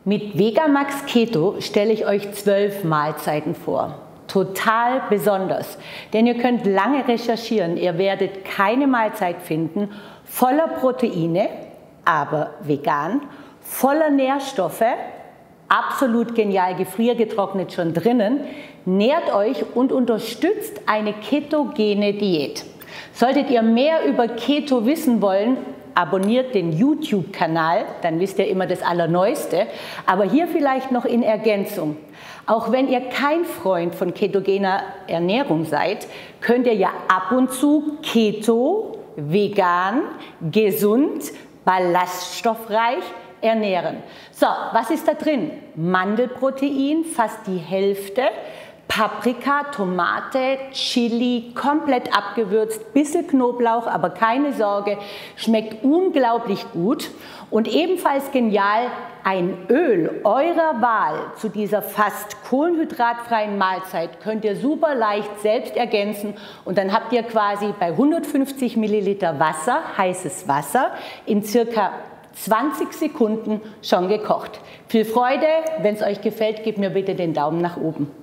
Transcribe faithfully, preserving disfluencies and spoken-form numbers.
Mit Vegamax Keto stelle ich euch zwölf Mahlzeiten vor. Total besonders, denn ihr könnt lange recherchieren, ihr werdet keine Mahlzeit finden, voller Proteine, aber vegan, voller Nährstoffe, absolut genial gefriergetrocknet schon drinnen, nährt euch und unterstützt eine ketogene Diät. Solltet ihr mehr über Keto wissen wollen, abonniert den YouTube-Kanal, dann wisst ihr immer das Allerneueste. Aber hier vielleicht noch in Ergänzung. Auch wenn ihr kein Freund von ketogener Ernährung seid, könnt ihr ja ab und zu Keto, vegan, gesund, ballaststoffreich ernähren. So, was ist da drin? Mandelprotein, fast die Hälfte. Paprika, Tomate, Chili, komplett abgewürzt, bisschen Knoblauch, aber keine Sorge, schmeckt unglaublich gut. Und ebenfalls genial, ein Öl eurer Wahl zu dieser fast kohlenhydratfreien Mahlzeit könnt ihr super leicht selbst ergänzen und dann habt ihr quasi bei hundertfünfzig Milliliter Wasser, heißes Wasser, in circa zwanzig Sekunden schon gekocht. Viel Freude, wenn es euch gefällt, gebt mir bitte den Daumen nach oben.